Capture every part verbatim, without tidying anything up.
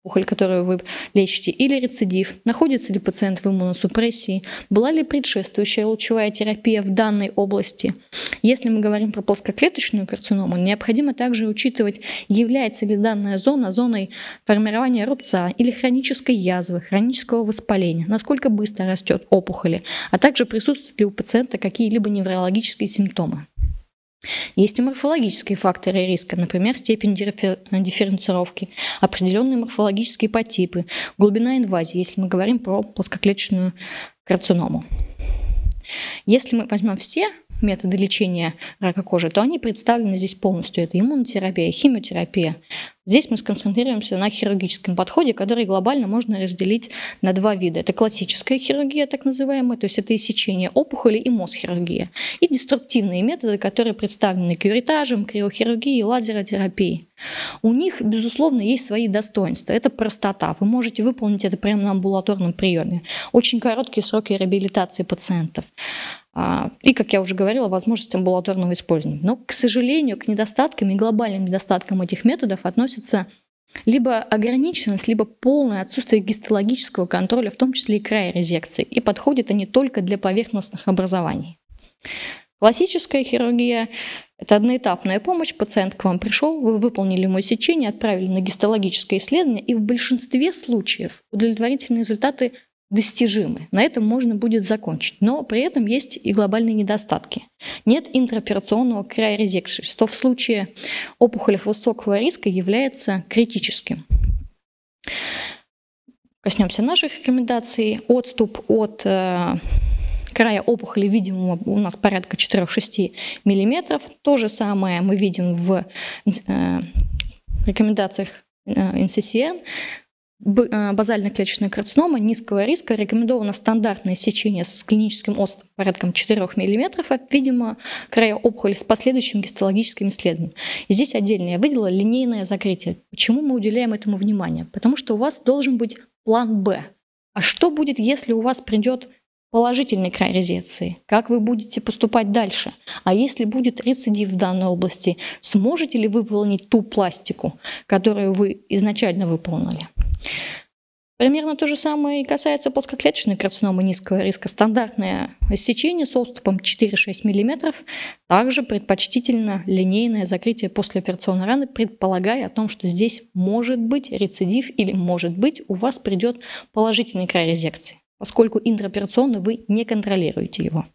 опухоль, которую вы лечите, или рецидив, находится ли пациент в иммуносупрессии, была ли предшествующая лучевая терапия в данной области. Если мы говорим про плоскоклеточную карциному, необходимо также учитывать, является ли данная зона зоной формирования рубца или хронической язвы, хронического воспаления, насколько быстро растет опухоль, а также присутствуют ли у пациента какие-либо неврологические симптомы. Есть и морфологические факторы риска, например, степень дифференцировки, определенные морфологические подтипы, глубина инвазии, если мы говорим про плоскоклеточную карциному. Если мы возьмем все методы лечения рака кожи, то они представлены здесь полностью. Это иммунотерапия, химиотерапия. Здесь мы сконцентрируемся на хирургическом подходе, который глобально можно разделить на два вида. Это классическая хирургия, так называемая, то есть это иссечение опухоли и мосхирургия. И деструктивные методы, которые представлены кюретажем, криохирургией, лазеротерапией. У них, безусловно, есть свои достоинства. Это простота. Вы можете выполнить это прямо на амбулаторном приеме. Очень короткие сроки реабилитации пациентов. И, как я уже говорила, возможность амбулаторного использования. Но, к сожалению, к недостаткам и глобальным недостаткам этих методов относятся либо ограниченность, либо полное отсутствие гистологического контроля, в том числе и крайорезекции. И подходят они только для поверхностных образований. Классическая хирургия – это одноэтапная помощь. Пациент к вам пришел, вы выполнили ему сечение, отправили на гистологическое исследование, и в большинстве случаев удовлетворительные результаты достижимы. На этом можно будет закончить. Но при этом есть и глобальные недостатки. Нет интраоперационного крайорезекции, что в случае опухолей высокого риска является критическим. Коснемся наших рекомендаций. Отступ от э, края опухоли видимого у нас порядка четыре-шесть миллиметров. То же самое мы видим в э, рекомендациях э, эн си си эн. Базально-клеточная карцинома низкого риска, рекомендовано стандартное сечение с клиническим отступом порядком четырёх миллиметров от видимого края опухоли с последующим гистологическим исследованием. И здесь отдельно я выделила линейное закрытие. Почему мы уделяем этому внимание? Потому что у вас должен быть план Б. А что будет, если у вас придет положительный край резекции? Как вы будете поступать дальше? А если будет рецидив в данной области, сможете ли вы выполнить ту пластику, которую вы изначально выполнили? Примерно то же самое и касается плоскоклеточной карциномы низкого риска. Стандартное сечение с отступом четыре-шесть миллиметров. Также предпочтительно линейное закрытие послеоперационной раны, предполагая о том, что здесь может быть рецидив или может быть у вас придет положительный край резекции, поскольку интраоперационно вы не контролируете его.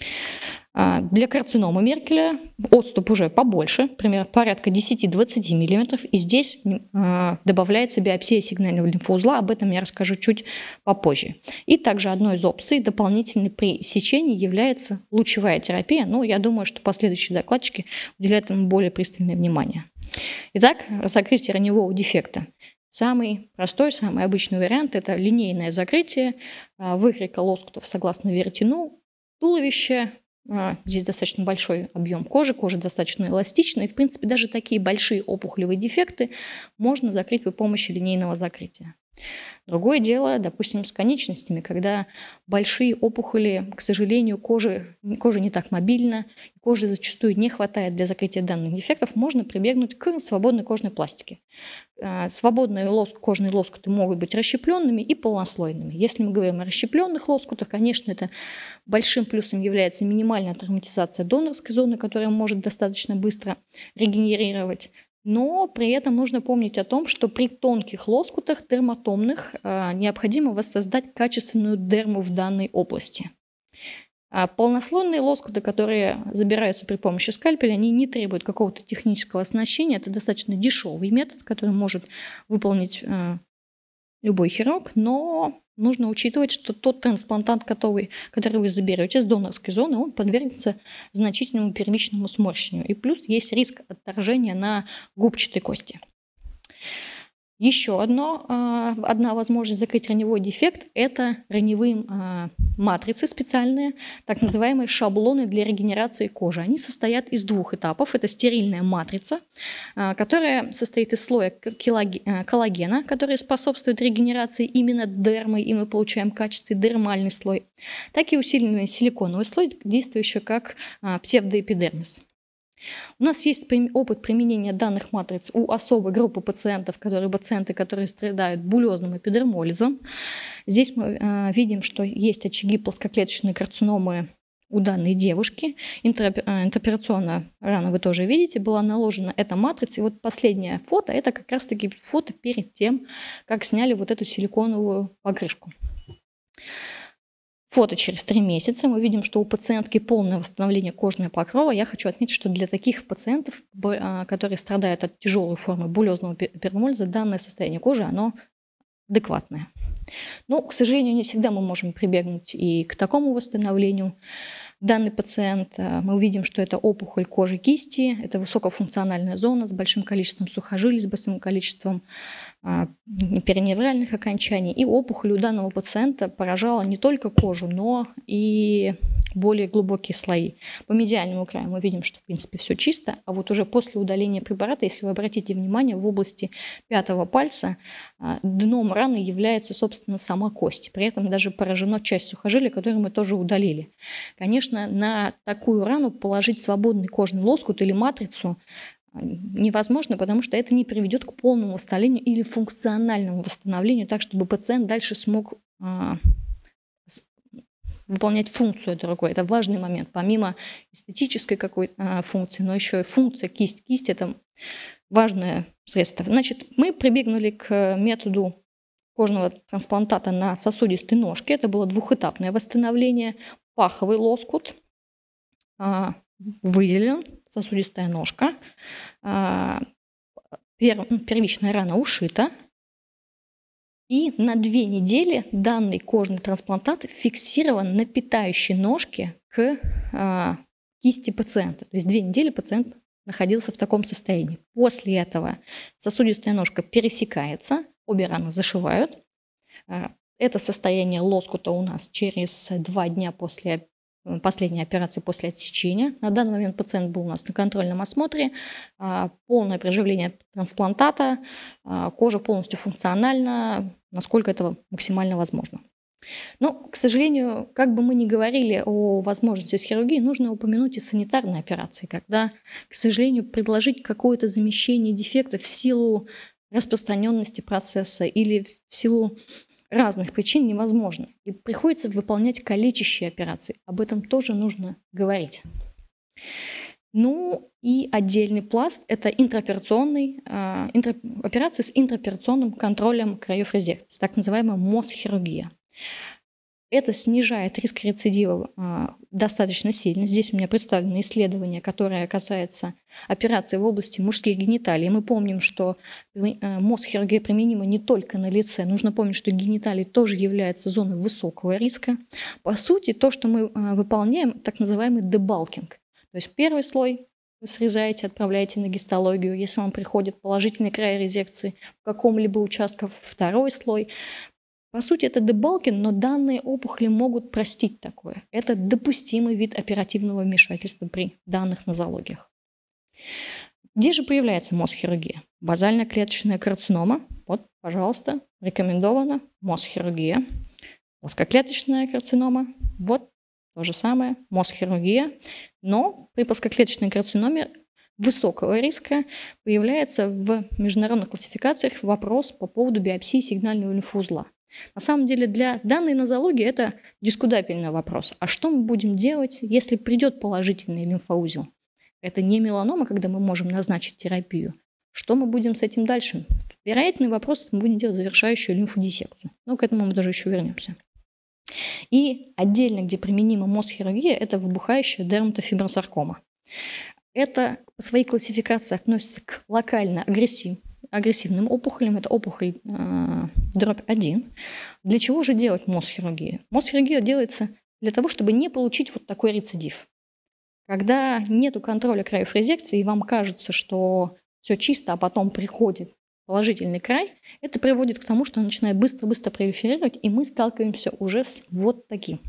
Для карциномы Меркеля отступ уже побольше, примерно порядка десять-двадцать миллиметров, и здесь добавляется биопсия сигнального лимфоузла, об этом я расскажу чуть попозже. И также одной из опций дополнительной при сечении является лучевая терапия, но я думаю, что последующие докладчики уделяют ему более пристальное внимание. Итак, закрытие раневого дефекта. Самый простой, самый обычный вариант – это линейное закрытие выкройка лоскутов согласно веретену туловища. Здесь достаточно большой объем кожи, кожа достаточно эластичная, и, в принципе, даже такие большие опухолевые дефекты можно закрыть при помощи линейного закрытия. Другое дело, допустим, с конечностями, когда большие опухоли, к сожалению, кожи, кожа не так мобильна, кожи зачастую не хватает для закрытия данных дефектов, можно прибегнуть к свободной кожной пластике. Свободные лоск, кожные лоскуты могут быть расщепленными и полнослойными. Если мы говорим о расщепленных лоскутах, конечно, это большим плюсом является минимальная травматизация донорской зоны, которая может достаточно быстро регенерировать. Но при этом нужно помнить о том, что при тонких лоскутах дерматомных необходимо воссоздать качественную дерму в данной области. А полнослойные лоскуты, которые забираются при помощи скальпеля, они не требуют какого-то технического оснащения. Это достаточно дешевый метод, который может выполнить любой хирург, но нужно учитывать, что тот трансплантант, который, который вы заберете с донорской зоны, он подвергнется значительному первичному сморщению. И плюс есть риск отторжения на губчатой кости. Еще одно, одна возможность закрыть раневой дефект – это раневые матрицы специальные, так называемые шаблоны для регенерации кожи. Они состоят из двух этапов. Это стерильная матрица, которая состоит из слоя коллагена, который способствует регенерации именно дермы, и мы получаем качественный дермальный слой, так и усиленный силиконовый слой, действующий как псевдоэпидермис. У нас есть опыт применения данных матриц у особой группы пациентов, которые пациенты, которые страдают буллезным эпидермолизом. Здесь мы э, видим, что есть очаги плоскоклеточной карциномы у данной девушки. Интероперационная рана вы тоже видите, была наложена эта матрица. И вот последнее фото, это как раз-таки фото перед тем, как сняли вот эту силиконовую покрышку. Фото через три месяца. Мы видим, что у пациентки полное восстановление кожного покрова. Я хочу отметить, что для таких пациентов, которые страдают от тяжелой формы буллезного эпидермолиза, данное состояние кожи, оно адекватное. Но, к сожалению, не всегда мы можем прибегнуть и к такому восстановлению. Данный пациент, мы увидим, что это опухоль кожи кисти, это высокофункциональная зона с большим количеством сухожилий, с большим количеством периневральных окончаний. И опухоль у данного пациента поражала не только кожу, но и более глубокие слои. По медиальному краю мы видим, что в принципе все чисто, а вот уже после удаления препарата, если вы обратите внимание, в области пятого пальца дном раны является, собственно, сама кость. При этом даже поражена часть сухожилия, которую мы тоже удалили. Конечно, на такую рану положить свободный кожный лоскут или матрицу невозможно, потому что это не приведет к полному восстановлению или функциональному восстановлению, так, чтобы пациент дальше смог а, выполнять функцию другой. Это важный момент. Помимо эстетической какой-то а, функции, но еще и функция кисть. Кисть – это важное средство. Значит, мы прибегнули к методу кожного трансплантата на сосудистой ножке. Это было двухэтапное восстановление. Паховый лоскут а, выделен, сосудистая ножка, а, пер, первичная рана ушита. И на две недели данный кожный трансплантат фиксирован на питающей ножке к а, кисти пациента. То есть две недели пациент находился в таком состоянии. После этого сосудистая ножка пересекается, обе раны зашивают. А, это состояние лоскута у нас через два дня после последней операции, после отсечения. На данный момент пациент был у нас на контрольном осмотре. А, полное приживление трансплантата, а, кожа полностью функциональна, насколько это максимально возможно. Но, к сожалению, как бы мы ни говорили о возможности хирургии, нужно упомянуть и санитарные операции, когда, к сожалению, предложить какое-то замещение дефектов в силу распространенности процесса или в силу разных причин невозможно. И приходится выполнять калечащие операции. Об этом тоже нужно говорить. Ну и отдельный пласт – это интраоперационный, э, интра, операции с интраоперационным контролем краев резекции, так называемая мосхирургия. Это снижает риск рецидива э, достаточно сильно. Здесь у меня представлено исследование, которое касается операции в области мужских гениталий. Мы помним, что э, мосхирургия применима не только на лице. Нужно помнить, что гениталии тоже являются зоной высокого риска. По сути, то, что мы э, выполняем, так называемый дебалкинг. То есть первый слой вы срезаете, отправляете на гистологию. Если вам приходит положительный край резекции в каком-либо участке, второй слой. По сути, это дебалкинг, но данные опухоли могут простить такое. Это допустимый вид оперативного вмешательства при данных нозологиях. Где же появляется мосхирургия? Базальная клеточная карцинома. Вот, пожалуйста, рекомендована мосхирургия. Плоскоклеточная карцинома. Вот, то же самое, мосхирургия. Но при плоскоклеточной карциноме высокого риска появляется в международных классификациях вопрос по поводу биопсии сигнального лимфоузла. На самом деле для данной нозологии это дискутабельный вопрос. А что мы будем делать, если придет положительный лимфоузел? Это не меланома, когда мы можем назначить терапию. Что мы будем с этим дальше? Вероятный вопрос, мы будем делать завершающую лимфодиссекцию. Но к этому мы тоже еще вернемся. И отдельно, где применима мосхирургия, это выбухающая дерматофибросаркома. Это по своей классификации относится к локально агрессивным агрессивным опухолям, это опухоль э, дробь один. Для чего же делать мосхирургию? Мосхирургия делается для того, чтобы не получить вот такой рецидив. Когда нет контроля краев резекции, и вам кажется, что все чисто, а потом приходит положительный край, это приводит к тому, что он начинает быстро-быстро пролиферировать, и мы сталкиваемся уже с вот таким.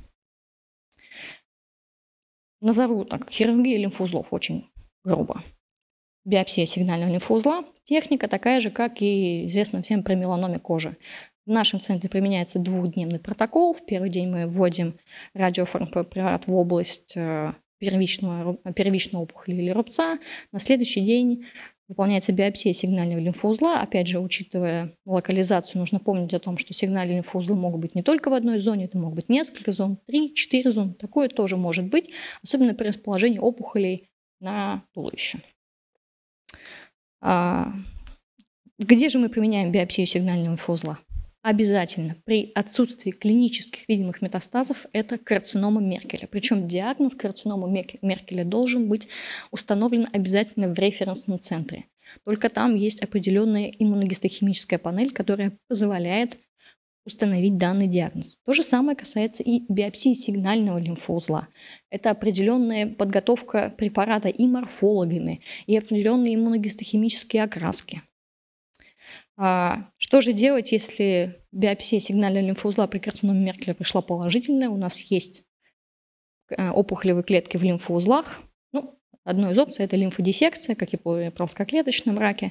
Назову так, хирургия лимфоузлов очень грубо. Биопсия сигнального лимфоузла. Техника такая же, как и известно всем при меланоме кожи. В нашем центре применяется двухдневный протокол. В первый день мы вводим радиофармпрепарат в область первичного, первичной опухоли или рубца. На следующий день выполняется биопсия сигнального лимфоузла. Опять же, учитывая локализацию, нужно помнить о том, что сигнальные лимфоузлы могут быть не только в одной зоне, это могут быть несколько зон, три-четыре зоны. Такое тоже может быть, особенно при расположении опухолей на туловище. А где же мы применяем биопсию сигнального лимфоузла? Обязательно при отсутствии клинических видимых метастазов это карцинома Меркеля. Причем диагноз карцинома Меркеля должен быть установлен обязательно в референсном центре. Только там есть определенная иммуногистохимическая панель, которая позволяет установить данный диагноз. То же самое касается и биопсии сигнального лимфоузла. Это определенная подготовка препарата и морфологами, и определенные иммуногистохимические окраски. Что же делать, если биопсия сигнального лимфоузла при карциноме Меркеля пришла положительная? У нас есть опухолевые клетки в лимфоузлах. Ну, одной из опций – это лимфодиссекция, как и при плоскоклеточном раке.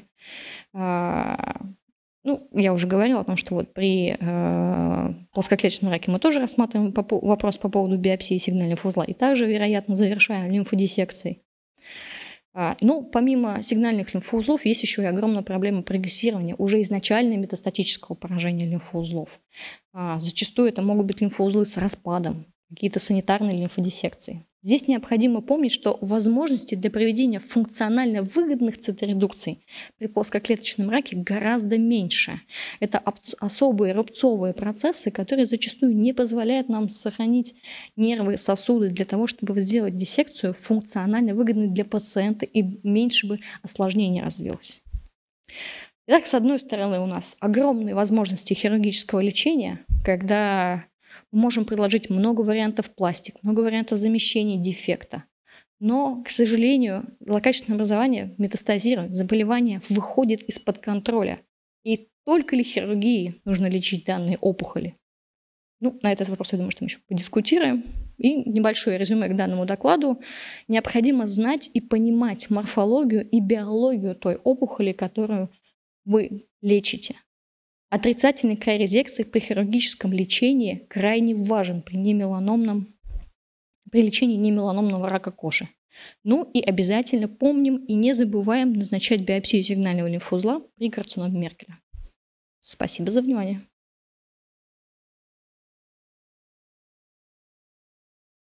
Ну, я уже говорила о том, что вот при плоскоклеточном раке мы тоже рассматриваем вопрос по поводу биопсии сигнального лимфоузла и также, вероятно, завершаем лимфодиссекцией. Но помимо сигнальных лимфоузлов есть еще и огромная проблема прогрессирования уже изначально метастатического поражения лимфоузлов. Зачастую это могут быть лимфоузлы с распадом, какие-то санитарные лимфодиссекции. Здесь необходимо помнить, что возможности для проведения функционально выгодных циторедукций при плоскоклеточном раке гораздо меньше. Это особые рубцовые процессы, которые зачастую не позволяют нам сохранить нервы, сосуды для того, чтобы сделать диссекцию функционально выгодной для пациента и меньше бы осложнений развилось. Итак, с одной стороны у нас огромные возможности хирургического лечения, когда мы можем предложить много вариантов пластик, много вариантов замещения дефекта. Но, к сожалению, злокачественное образование метастазирует, заболевание выходит из-под контроля. И только ли хирургией нужно лечить данные опухоли? Ну, на этот вопрос, я думаю, что мы еще подискутируем. И небольшое резюме к данному докладу. Необходимо знать и понимать морфологию и биологию той опухоли, которую вы лечите. Отрицательный край резекции при хирургическом лечении крайне важен при, немеланомном, при лечении немеланомного рака кожи. Ну и обязательно помним и не забываем назначать биопсию сигнального лимфоузла при карциноме Меркеля. Спасибо за внимание.